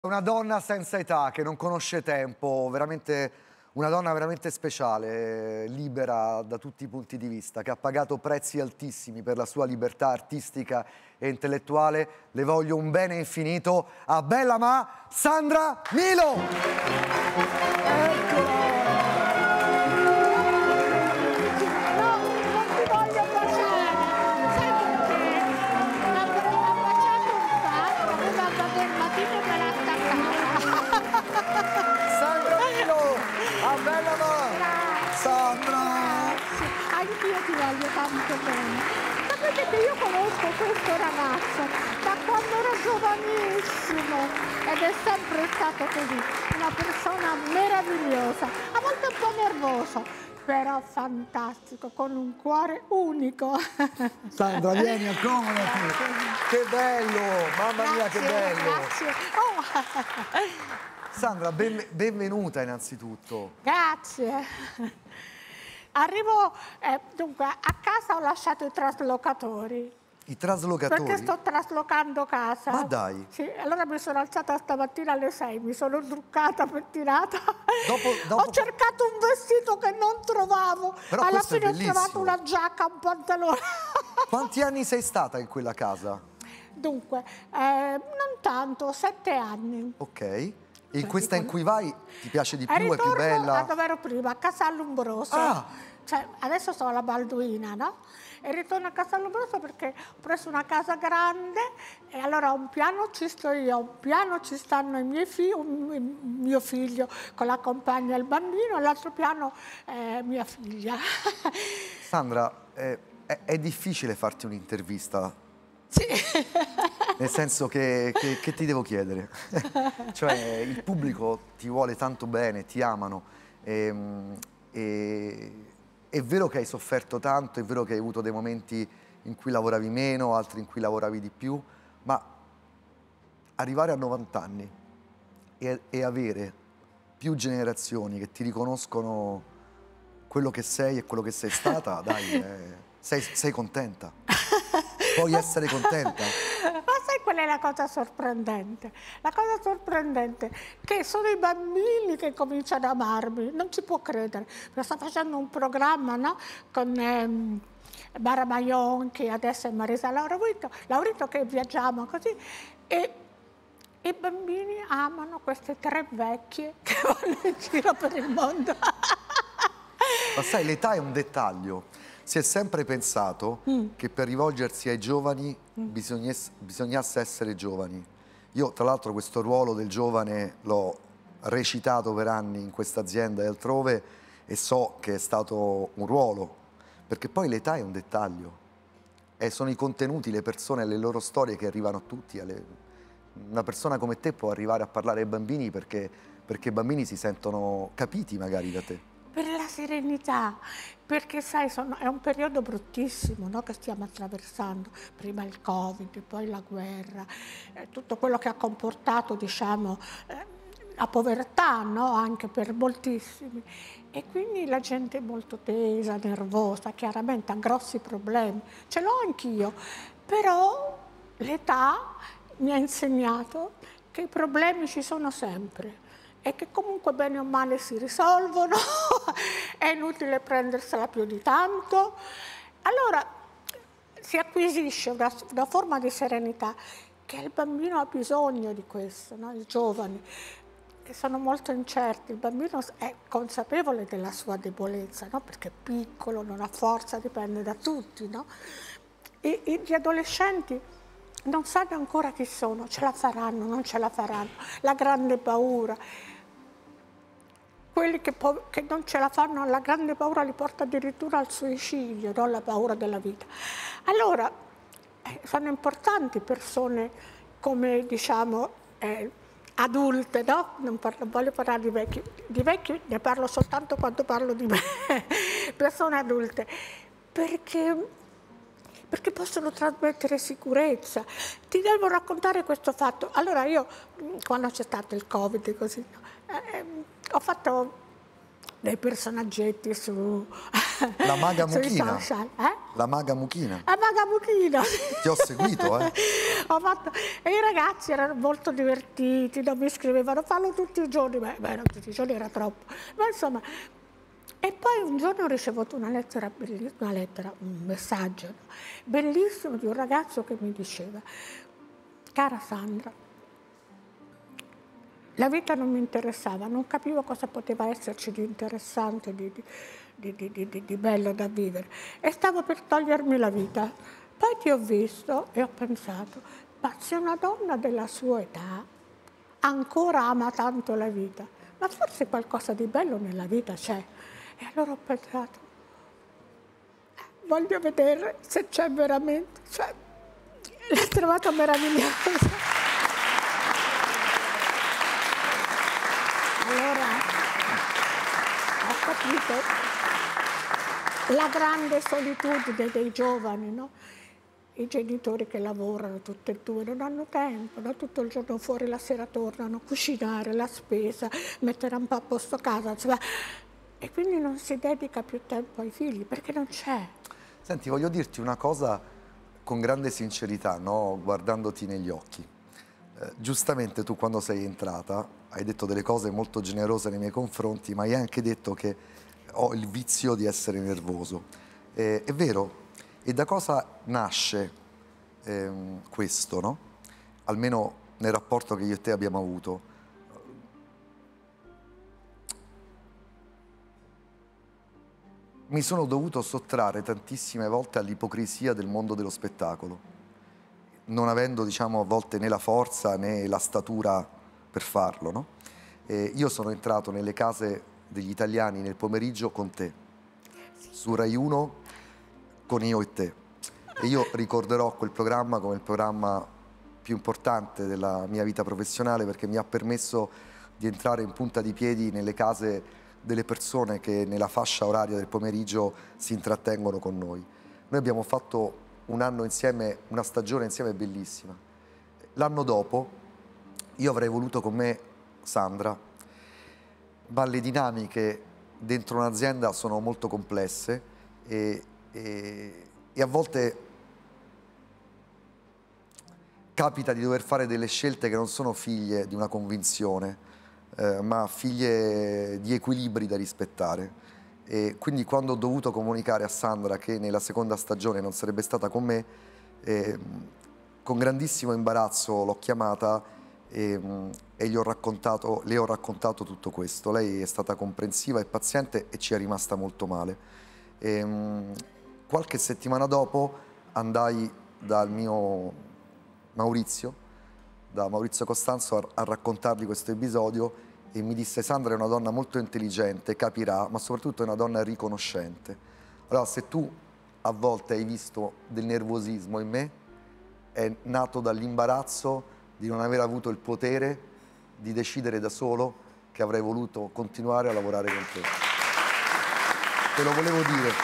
Una donna senza età, che non conosce tempo, veramente una donna veramente speciale, libera da tutti i punti di vista, che ha pagato prezzi altissimi per la sua libertà artistica e intellettuale. Le voglio un bene infinito a Bella Ma Sandra Milo! Eccola! Bella Ma! Sandra! Anch'io ti voglio tanto bene. Sapete che io conosco questo ragazzo da quando era giovanissimo ed è sempre stato così, una persona meravigliosa, a volte un po' nervoso, però fantastico, con un cuore unico. Sandra, vieni, accomodati! Che bello! Mamma mia, che bello! Grazie. Oh. Sandra, benvenuta innanzitutto. Grazie. Arrivo, dunque, a casa ho lasciato i traslocatori. I traslocatori? Perché sto traslocando casa. Ma dai! Sì, allora mi sono alzata stamattina alle 6, mi sono truccata, pettinata. Ho cercato un vestito che non trovavo. Però alla fine ho bellissimo. trovato una giacca, un pantalone. Quanti anni sei stata in quella casa? Dunque, non tanto, 7 anni. Ok. E in questa in cui vai ti piace di più, è più bella? Ritorno a dove ero prima, a Casallumbroso. Ah. Cioè, adesso sono alla Balduina, no? E ritorno a Casallumbroso perché ho preso una casa grande e allora un piano ci sto io, un piano ci stanno i miei figli, mio figlio con la compagna e il bambino, e l'altro piano mia figlia. Sandra, è difficile farti un'intervista? Sì. Nel senso che ti devo chiedere? Cioè, il pubblico ti vuole tanto bene, ti amano. È vero che hai sofferto tanto, è vero che hai avuto dei momenti in cui lavoravi meno, altri in cui lavoravi di più, ma arrivare a 90 anni e avere più generazioni che ti riconoscono quello che sei e quello che sei stata, dai, sei contenta? Puoi essere contenta? Ma sai qual è la cosa sorprendente? La cosa sorprendente è che sono i bambini che cominciano ad amarmi, non ci può credere. Sto facendo un programma, no? Con Mara Maion, che adesso è Marisa Laurito, che viaggiamo così, e i bambini amano queste 3 vecchie che vanno in giro per il mondo. Ma sai, l'età è un dettaglio. Si è sempre pensato che per rivolgersi ai giovani bisognasse essere giovani. Io, tra l'altro, questo ruolo del giovane l'ho recitato per anni in questa azienda e altrove e so che è stato un ruolo, perché poi l'età è un dettaglio. Sono i contenuti, le persone, le loro storie che arrivano a tutti. Una persona come te può arrivare a parlare ai bambini perché i bambini si sentono capiti magari da te. Per la serenità, perché sai, è un periodo bruttissimo, no, che stiamo attraversando, prima il Covid, poi la guerra, tutto quello che ha comportato, diciamo, la povertà, no, anche per moltissimi. E quindi la gente è molto tesa, nervosa, chiaramente ha grossi problemi, ce l'ho anch'io, però l'età mi ha insegnato che i problemi ci sono sempre e che comunque bene o male si risolvono, è inutile prendersela più di tanto. Allora si acquisisce una forma di serenità che il bambino ha bisogno di questo, no? I giovani che sono molto incerti, il bambino è consapevole della sua debolezza, no? Perché è piccolo, non ha forza, dipende da tutti, no? Gli adolescenti non sanno ancora chi sono, ce la faranno, non ce la faranno, la grande paura. Quelli che non ce la fanno, la grande paura li porta addirittura al suicidio, non la paura della vita. Allora, sono importanti persone come, diciamo, adulte, no? Non voglio parlare di vecchi ne parlo soltanto quando parlo di me, persone adulte, perché possono trasmettere sicurezza. Ti devo raccontare questo fatto. Allora io, quando c'è stato il Covid, così, ho fatto dei personaggetti su La maga sui Muchina. social. La maga Muchina. La maga Muchina. Ti ho seguito, eh? E i ragazzi erano molto divertiti, non mi scrivevano, fallo tutti i giorni, beh, no, tutti i giorni era troppo. Ma insomma, e poi un giorno ho ricevuto una lettera bellissima, un messaggio, no? Bellissimo di un ragazzo che mi diceva: cara Sandra, la vita non mi interessava, non capivo cosa poteva esserci di interessante, di bello da vivere, e stavo per togliermi la vita. Poi ti ho visto e ho pensato, ma se una donna della sua età ancora ama tanto la vita, ma forse qualcosa di bello nella vita c'è. E allora ho pensato, voglio vedere se c'è veramente, cioè, l'ho trovato meraviglioso. Allora ho capito la grande solitudine dei giovani, no? I genitori che lavorano tutte e due non hanno tempo, no? Tutto il giorno fuori, la sera tornano, cucinare, la spesa, mettere un po' a posto casa, cioè, e quindi non si dedica più tempo ai figli perché non c'è. Senti, voglio dirti una cosa con grande sincerità, no? Guardandoti negli occhi. Giustamente tu quando sei entrata hai detto delle cose molto generose nei miei confronti, ma hai anche detto che ho il vizio di essere nervoso. È vero. E da cosa nasce questo, no? Almeno nel rapporto che io e te abbiamo avuto. Mi sono dovuto sottrarre tantissime volte all'ipocrisia del mondo dello spettacolo, non avendo, diciamo, a volte né la forza né la statura per farlo, no? Io sono entrato nelle case degli italiani nel pomeriggio con te, su Rai 1 con Io e te. E io ricorderò quel programma come il programma più importante della mia vita professionale, perché mi ha permesso di entrare in punta di piedi nelle case delle persone che nella fascia oraria del pomeriggio si intrattengono con noi. Noi abbiamo fatto un anno insieme, una stagione insieme bellissima. L'anno dopo io avrei voluto con me Sandra, ma le dinamiche dentro un'azienda sono molto complesse e a volte capita di dover fare delle scelte che non sono figlie di una convinzione, ma figlie di equilibri da rispettare. E quindi quando ho dovuto comunicare a Sandra che nella seconda stagione non sarebbe stata con me, con grandissimo imbarazzo l'ho chiamata e le ho raccontato tutto questo. Lei è stata comprensiva e paziente e ci è rimasta molto male. Qualche settimana dopo andai dal mio Maurizio Costanzo a raccontargli questo episodio e mi disse: Sandra è una donna molto intelligente, capirà, ma soprattutto è una donna riconoscente. Allora, se tu a volte hai visto del nervosismo in me, è nato dall'imbarazzo di non aver avuto il potere di decidere da solo che avrei voluto continuare a lavorare con te. Te lo volevo dire.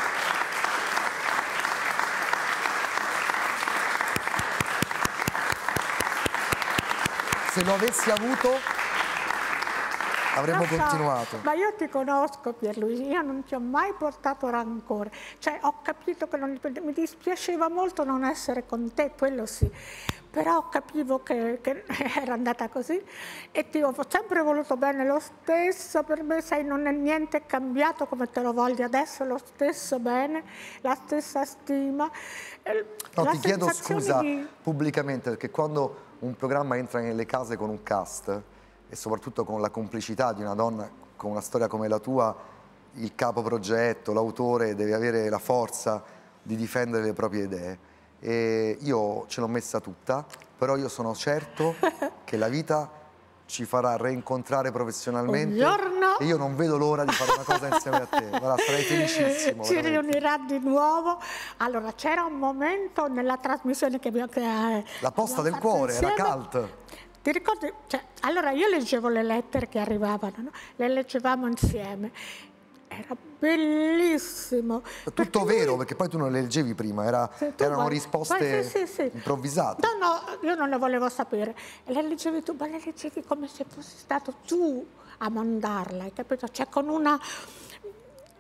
Se lo avessi avuto, avremmo continuato. Ma io ti conosco, Pierluigi, io non ti ho mai portato rancore. Cioè, ho capito che mi dispiaceva molto non essere con te, quello sì. Però capivo che era andata così e ti ho sempre voluto bene lo stesso. Per me, sai, non è niente cambiato come te lo voglio adesso, lo stesso bene, la stessa stima. No, ti chiedo scusa pubblicamente, perché quando un programma entra nelle case con un cast e soprattutto con la complicità di una donna con una storia come la tua, il capo progetto, l'autore deve avere la forza di difendere le proprie idee. E io ce l'ho messa tutta, però io sono certo che la vita ci farà reincontrare professionalmente e io non vedo l'ora di fare una cosa insieme a te. Guarda, sarei felicissimo. Ci riunirà di nuovo. Allora, c'era un momento nella trasmissione che abbiamo La posta del cuore, insieme. era cult. Ti ricordi? Cioè, allora io leggevo le lettere che arrivavano, no? Le leggevamo insieme. Era bellissimo. Tutto vero, perché poi tu non le leggevi prima, erano risposte improvvisate. No, io non le volevo sapere. E le leggevi tu, ma le leggevi come se fossi stato tu a mandarla, hai capito? Cioè con una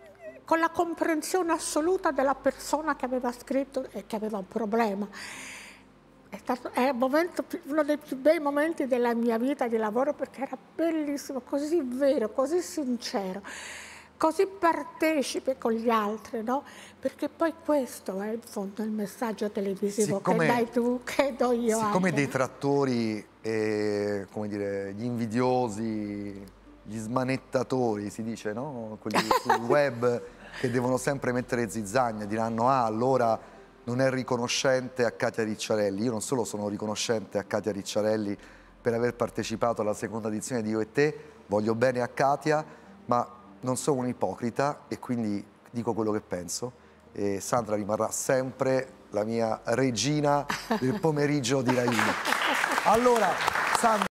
con la comprensione assoluta della persona che aveva scritto e che aveva un problema. È uno dei più bei momenti della mia vita di lavoro, perché era bellissimo, così vero, così sincero, così partecipe con gli altri, no? Perché poi questo è in fondo il messaggio televisivo che dai tu, che do io siccome anche. dei trattori, come dire, gli invidiosi, gli smanettatori, si dice, no? Quelli sul web che devono sempre mettere zizzagna, diranno ah, allora non è riconoscente a Katia Ricciarelli. Io non solo sono riconoscente a Katia Ricciarelli per aver partecipato alla seconda edizione di Io e Te, voglio bene a Katia, ma non sono un ipocrita e quindi dico quello che penso. E Sandra rimarrà sempre la mia regina del pomeriggio di Rai 1. Allora, Sandra...